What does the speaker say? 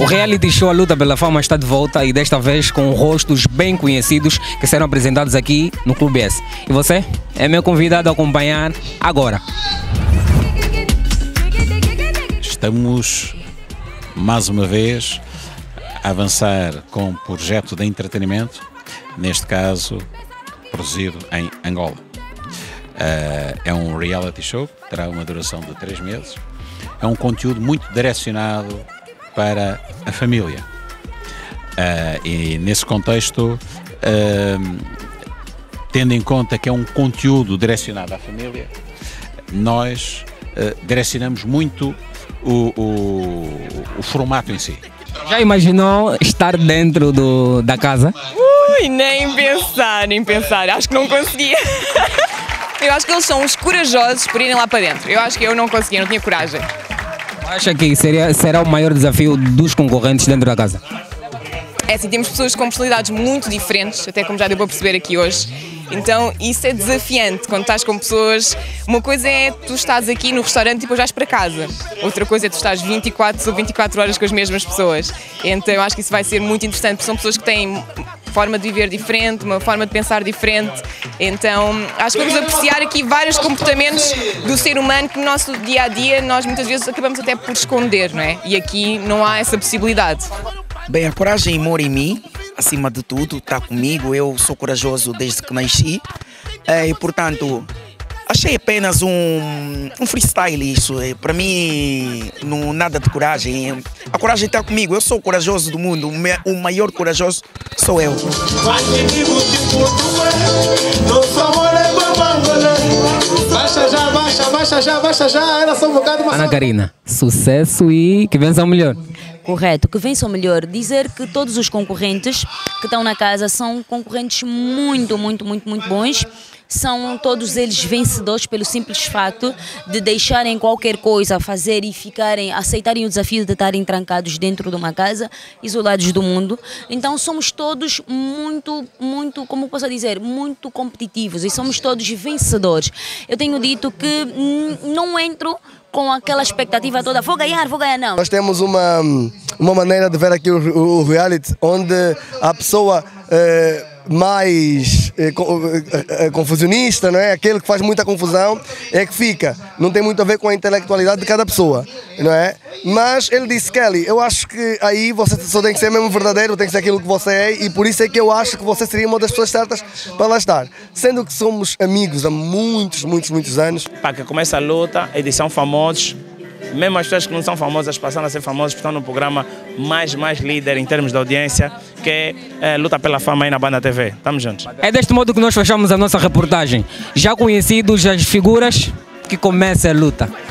reality show A Luta pela Fama está de volta e desta vez com rostos bem conhecidos que serão apresentados aqui no Clube S. E você é meu convidado a acompanhar agora. Estamos, mais uma vez, a avançar com um projeto de entretenimento, neste caso, produzido em Angola. É um reality show, terá uma duração de 3 meses. É um conteúdo muito direcionado para a família. E nesse contexto, tendo em conta que é um conteúdo direcionado à família, nós direcionamos muito o formato em si. Já imaginou estar dentro da casa? Ui, nem pensar. Acho que não conseguia. Eu acho que eles são os corajosos por irem lá para dentro. Eu acho que eu não conseguia, não tinha coragem. Acha que será o maior desafio dos concorrentes dentro da casa? É assim, temos pessoas com personalidades muito diferentes, até como já deu para perceber aqui hoje. Então isso é desafiante quando estás com pessoas. Uma coisa é tu estás aqui no restaurante e depois vais para casa. Outra coisa é tu estás 24 horas com as mesmas pessoas. Então eu acho que isso vai ser muito interessante, porque são pessoas que têm forma de viver diferente, uma forma de pensar diferente. Então acho que vamos apreciar aqui vários comportamentos do ser humano que no nosso dia a dia nós muitas vezes acabamos até por esconder, não é? E aqui não há essa possibilidade. Bem, a coragem mora em mim, acima de tudo, está comigo. Eu sou corajoso desde que nasci e, portanto, achei apenas um freestyle isso. Para mim, não nada de coragem. A coragem está comigo, eu sou o corajoso do mundo, o maior corajoso sou eu. Baixa já, era só um bocado mais. Ana Karina, sucesso e que vença o melhor. Correto, que vença o melhor. Dizer que todos os concorrentes que estão na casa são concorrentes muito bons. São todos eles vencedores pelo simples facto de deixarem qualquer coisa a fazer e aceitarem o desafio de estarem trancados dentro de uma casa, isolados do mundo. Então somos todos muito, como posso dizer, muito competitivos e somos todos vencedores. Eu tenho dito que não entro com aquela expectativa toda, vou ganhar, não. Nós temos uma maneira de ver aqui o reality, onde a pessoa mais confusionista, não é? Aquele que faz muita confusão é que fica. Não tem muito a ver com a intelectualidade de cada pessoa, não é? Mas ele disse, Kelly, eu acho que aí você só tem que ser mesmo verdadeiro, tem que ser aquilo que você é, e por isso é que eu acho que você seria uma das pessoas certas para lá estar. Sendo que somos amigos há muitos anos. Para que comece a luta, eles são famosos. Mesmo as pessoas que não são famosas passando a ser famosas, estão no programa mais líder em termos de audiência, que é Luta pela Fama aí na Banda TV. Estamos juntos. É deste modo que nós fechamos a nossa reportagem. Já conhecidos as figuras, que comece a luta.